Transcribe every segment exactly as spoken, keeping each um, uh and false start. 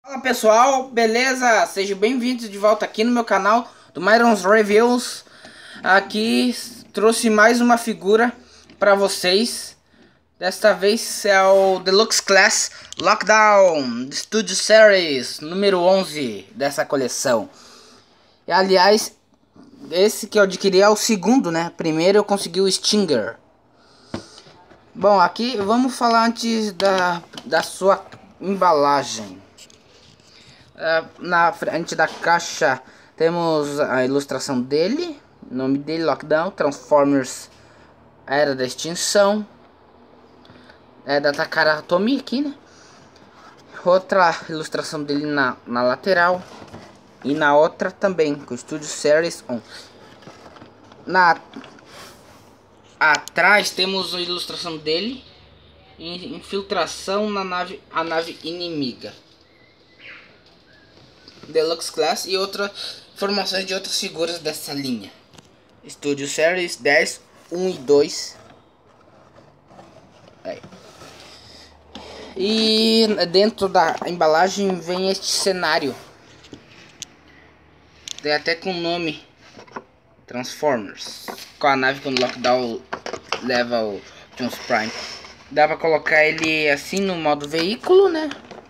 Fala pessoal, beleza? Sejam bem-vindos de volta aqui no meu canal do Myron's Reviews. Aqui trouxe mais uma figura para vocês. Desta vez é o Deluxe Class Lockdown Studio Series número onze dessa coleção. E aliás, esse que eu adquiri é o segundo, né? Primeiro eu consegui o Stinger. Bom, aqui vamos falar antes da, da sua embalagem. Uh, na frente da caixa temos a ilustração dele, o nome dele, Lockdown, Transformers Era da Extinção, é da Takara Tomy aqui, né? Outra ilustração dele na, na lateral e na outra também, com o Studio Series onze. Na atrás temos a ilustração dele, infiltração na nave, a nave inimiga. Deluxe Class e outras informações de outras figuras dessa linha. Studio Series dez, um e dois. Aí. E dentro da embalagem vem este cenário. Tem até com o nome Transformers. Com a nave quando o Lockdown leva o Optimus Prime. Dá pra colocar ele assim no modo veículo, né?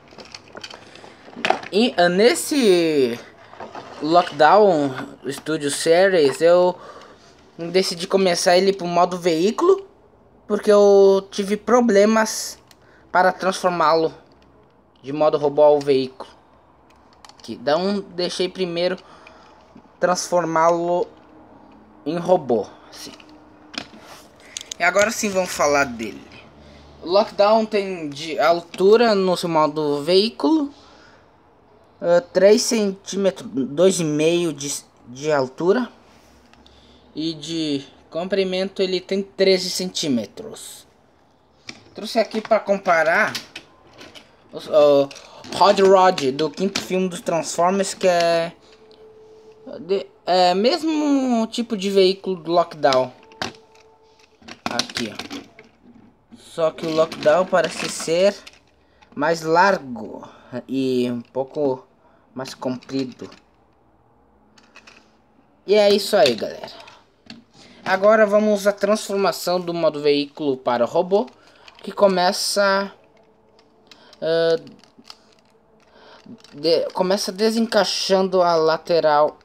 E uh, nesse Lockdown Studio Series eu decidi começar ele pro modo veículo, porque eu tive problemas para transformá-lo de modo robô ao veículo. Então deixei primeiro transformá-lo em robô, assim. E agora sim vamos falar dele. O Lockdown tem de altura no seu modo veículo. Uh, três centímetros, dois e meio de, de altura. E de comprimento ele tem treze centímetros. Trouxe aqui para comparar o uh, Hot Rod do quinto filme dos Transformers, que é, de, é mesmo tipo de veículo do Lockdown. Aqui, ó. Só que o Lockdown parece ser mais largo e um pouco mais comprido. E é isso aí, galera. Agora vamos à transformação do modo veículo para o robô, que começa uh, de, começa desencaixando a lateral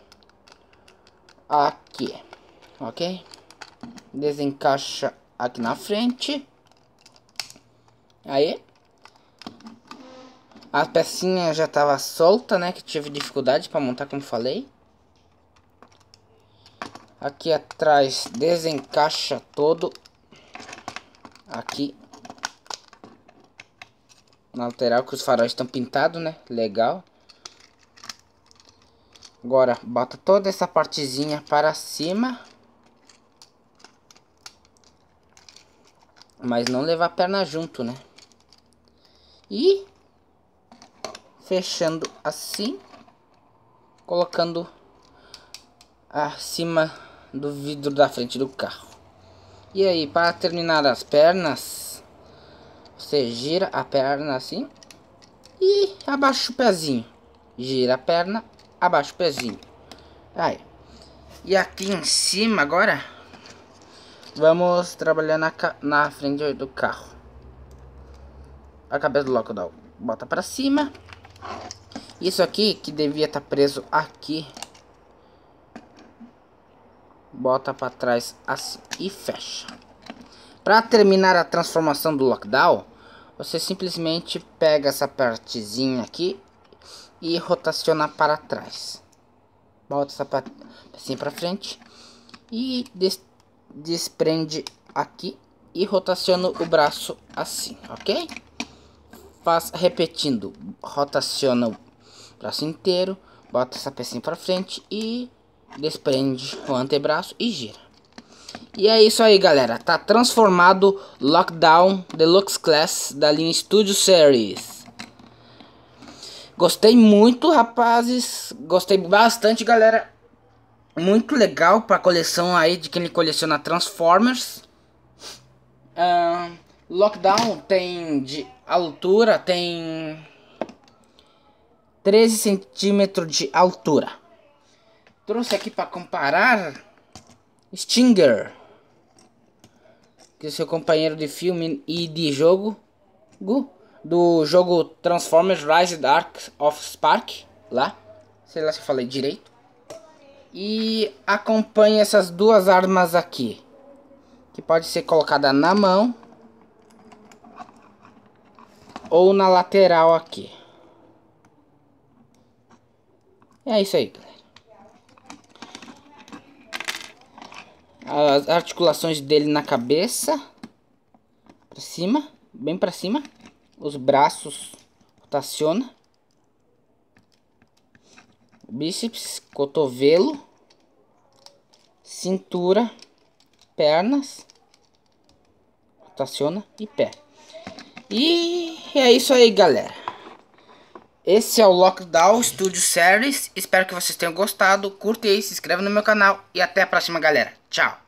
aqui, ok? Desencaixa aqui na frente. Aí a pecinha já estava solta, né? Que tive dificuldade para montar, como falei. Aqui atrás desencaixa todo. Aqui na lateral, que os faróis estão pintados, né? Legal. Agora bota toda essa partezinha para cima, mas não levar a perna junto, né? E fechando assim, colocando acima do vidro da frente do carro. E aí, para terminar as pernas, você gira a perna assim e abaixa o pezinho. Gira a perna, abaixa o pezinho. Aí. E aqui em cima agora vamos trabalhar na, na frente do carro. A cabeça do Lockdown bota para cima. Isso aqui que devia estar preso aqui, bota para trás assim e fecha. Para terminar a transformação do Lockdown, você simplesmente pega essa partezinha aqui e rotaciona para trás. Bota essa pecinha para frente e des desprende aqui e rotaciona o braço assim, ok? Faz repetindo, rotaciona o braço inteiro, bota essa pecinha para frente e desprende o antebraço e gira. E é isso aí, galera. Tá transformado Lockdown Deluxe Class da linha Studio Series. Gostei muito, rapazes. Gostei bastante, galera. Muito legal para coleção aí de quem coleciona Transformers. Uh, Lockdown tem de altura, tem treze centímetros de altura. Trouxe aqui para comparar Stinger, que é seu companheiro de filme e de jogo, do jogo Transformers Rise Dark of Spark, lá, sei lá se eu falei direito. E acompanha essas duas armas aqui, que pode ser colocada na mão ou na lateral aqui. É isso aí, galera. As articulações dele na cabeça, para cima, bem para cima. Os braços rotaciona. Bíceps, cotovelo, cintura, pernas, rotaciona e pé. E é isso aí, galera. Esse é o Lockdown Studio Series. Espero que vocês tenham gostado. Curte aí, se inscreva no meu canal e até a próxima, galera. Tchau.